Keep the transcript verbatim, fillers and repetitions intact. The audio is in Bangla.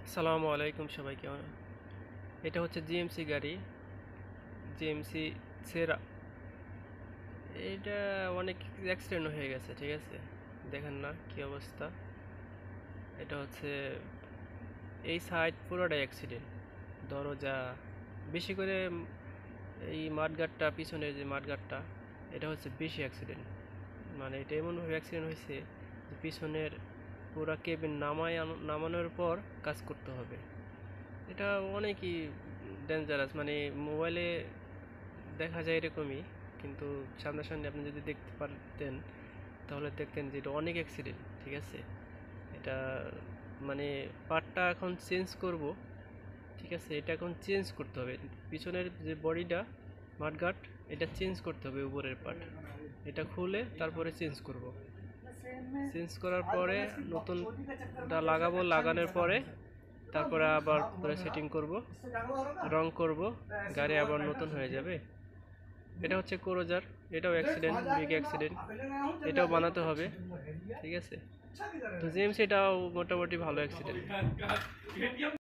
আসসালামু আলাইকুম সবাইকে। এটা হচ্ছে জিএমসি গাড়ি, জিএমসি সেরা। এটা অনেক অ্যাক্সিডেন্ট হয়ে গেছে, ঠিক আছে, দেখেন না কি অবস্থা। এটা হচ্ছে এই সাইড পুরোটাই অ্যাক্সিডেন্ট, দরজা বেশি করে এই মাঠগাটটা, পিছনের যে মাঠগাটটা, এটা হচ্ছে বেশি অ্যাক্সিডেন্ট। মানে এটা এমনভাবে অ্যাক্সিডেন্ট হয়েছে যে পিছনের পুরা কেবিন নামায় নামানোর পর কাজ করতে হবে। এটা অনেকই ডেঞ্জারাস, মানে মোবাইলে দেখা যায় এরকমই, কিন্তু সামনাসামনি আপনি যদি দেখতে পারতেন তাহলে দেখতেন যে এটা অনেক অ্যাক্সিডেন্ট, ঠিক আছে। এটা মানে পার্টটা এখন চেঞ্জ করব, ঠিক আছে, এটা এখন চেঞ্জ করতে হবে। পিছনের যে বডিটা মাঠগার্ড, এটা চেঞ্জ করতে হবে, উপরের পার্ট এটা খুলে তারপরে চেঞ্জ করব। চেঞ্জ করার পরে নতুনটা লাগাবো, লাগানোর পরে তারপরে আবার পুরো সেটিং করব, রং করব, গাড়ি আবার নতুন হয়ে যাবে। এটা হচ্ছে ক্রুজার, এটাও অ্যাক্সিডেন্ট, বিগ অ্যাক্সিডেন্ট, এটাও বানাতে হবে, ঠিক আছে। তো জিএমসি এটাও মোটামুটি ভালো অ্যাক্সিডেন্ট।